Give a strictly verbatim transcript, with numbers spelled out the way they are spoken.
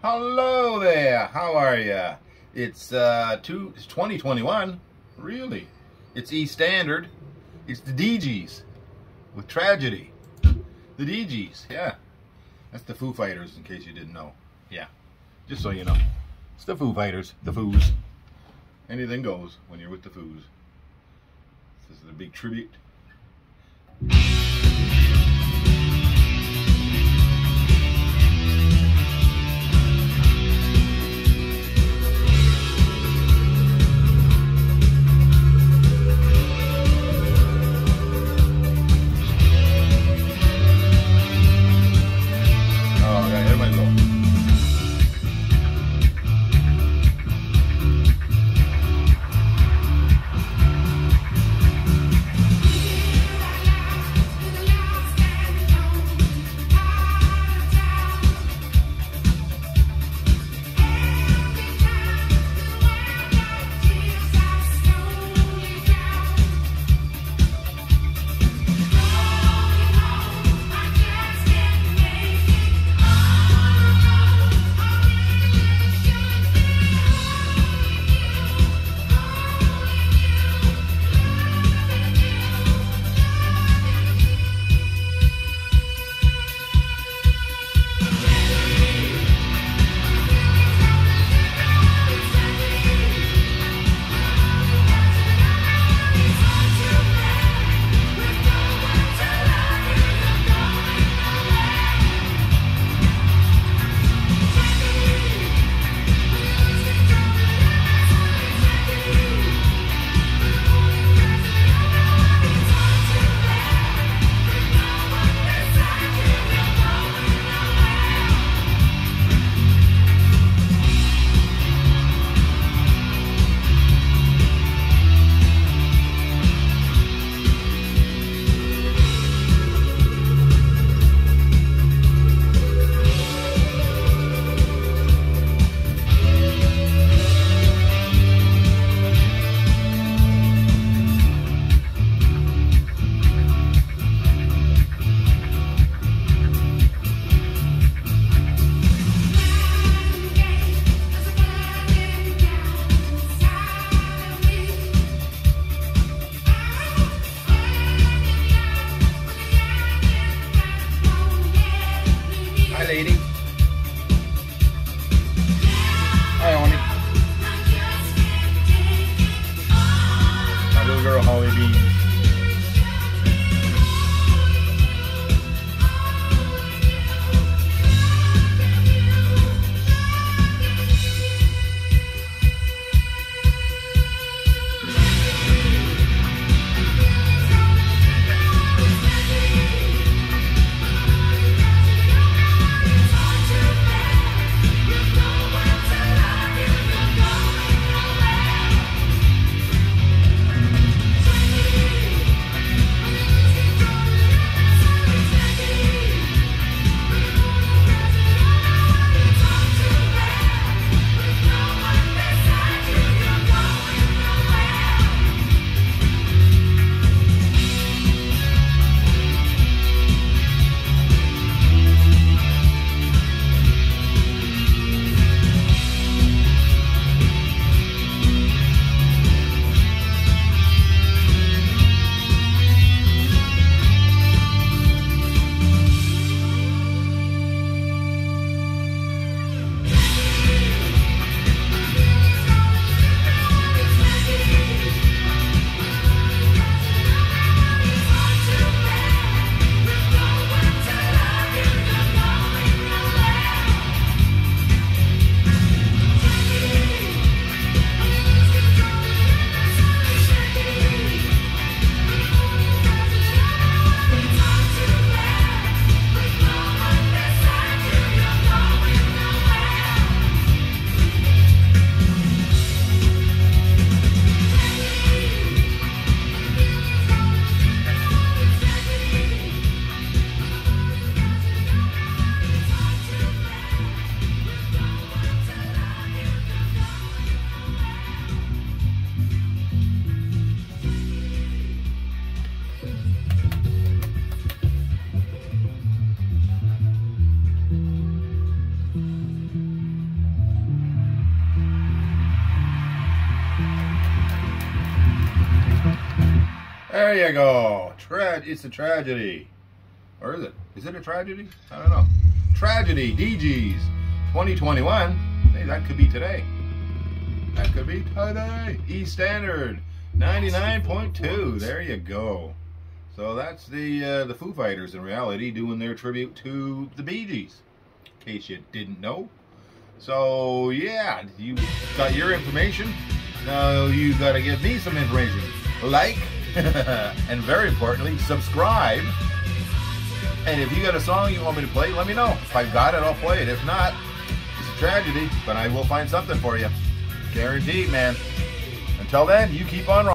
Hello there, how are ya? It's uh two it's twenty twenty-one. Really? It's E Standard. It's the Dee Gees with Tragedy. The Dee Gees, yeah. That's the Foo Fighters, in case you didn't know. Yeah. Just so you know. It's the Foo Fighters, the Foos. Anything goes when you're with the Foos. This is a big tribute. Lady. Hi, Oni. My little girl, Holly B. There you go. Tra it's a tragedy. Or is it? Is it a tragedy? I don't know. Tragedy, D Gs, twenty twenty-one. Hey, that could be today. That could be today. E Standard, ninety-nine point two. There you go. So that's the uh, the Foo Fighters in reality doing their tribute to the Bee Gees, in case you didn't know. So yeah, you got your information. Now you got to give me some information. Like, and very importantly, subscribe. And if you got a song you want me to play, let me know. If I've got it, I'll play it. If not, it's a tragedy, but I will find something for you. Guaranteed, man. Until then, you keep on rolling.